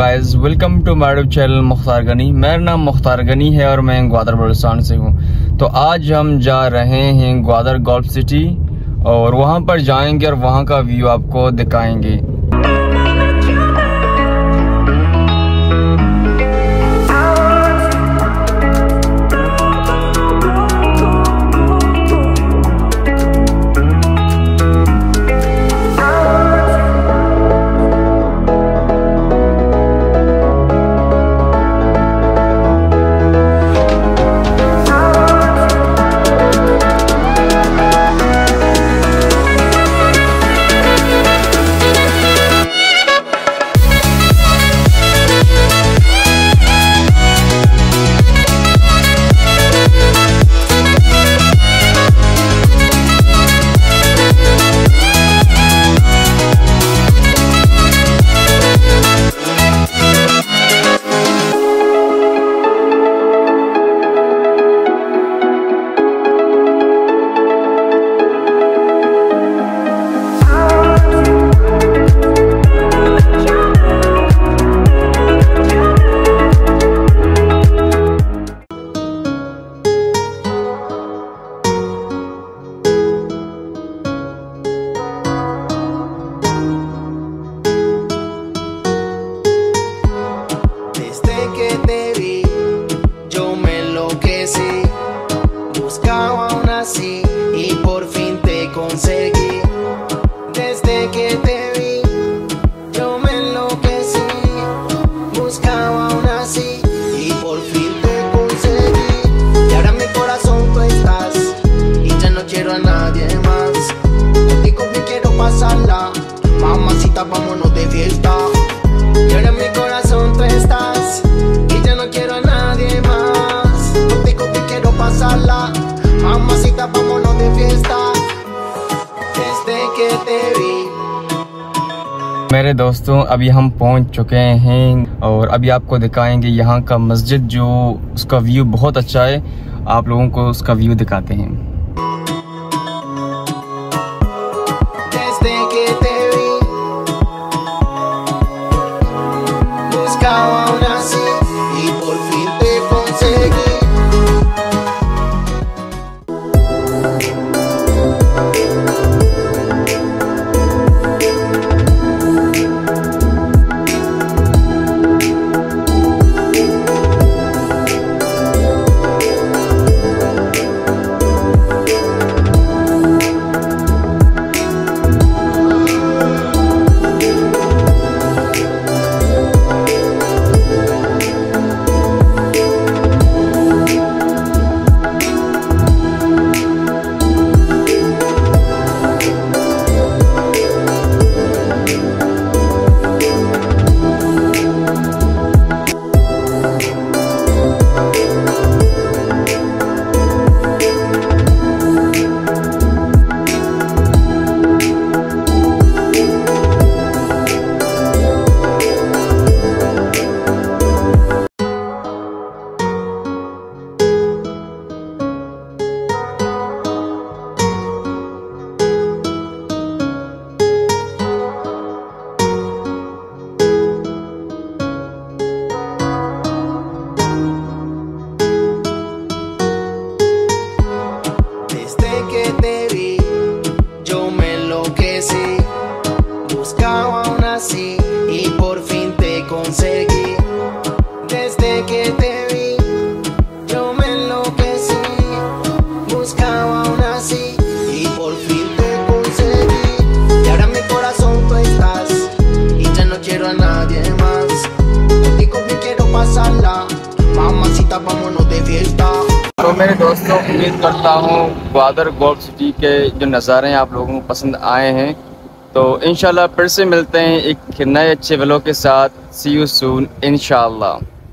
Guys, welcome to my YouTube channel Mukhtar Gani. मेरा नाम मुख्तार गनी है और मैं ग्वादर बलूचिस्तान से हूँ। तो आज हम जा रहे हैं ग्वादर गोल्फ सिटी और वहाँ पर जाएंगे और वहाँ का व्यू आपको दिखाएंगे। Buscaba aún así y por fin te conseguí. Desde que te vi, yo me enloquecí. Buscaba aún así y por fin te conseguí. Y ahora en mi corazón tú estás y ya no quiero a nadie más. Contigo me quiero pasarla, mamacita, vámonos de fiesta. Y ahora en mi corazón tú estás y ya no quiero a nadie más. Contigo me quiero pasarla, mamacita, vámonos de fiesta. Desde que te vi। मेरे दोस्तों, अभी हम पहुंच चुके हैं और अभी आपको दिखाएंगे यहाँ का मस्जिद, जो उसका व्यू बहुत अच्छा है। आप लोगों को उसका व्यू दिखाते हैं। Desde que te vi, buscaba aún así y por fin te conseguí. Buscaba aún así y por fin te conseguí. Desde que te vi, yo me enloquecí. Buscaba aún así y por fin te conseguí. Y ahora en mi corazón tú estás y ya no quiero a nadie más. Contigo me quiero pasarla, mamacita, vámonos de fiesta। तो मेरे दोस्तों, उम्मीद करता हूँ Gwadar golf city के जो नज़ारे हैं आप लोगों को पसंद आए हैं। तो इंशाल्लाह फिर से मिलते हैं एक नए अच्छे व्लॉग के साथ। सी यू सून इंशाल्लाह।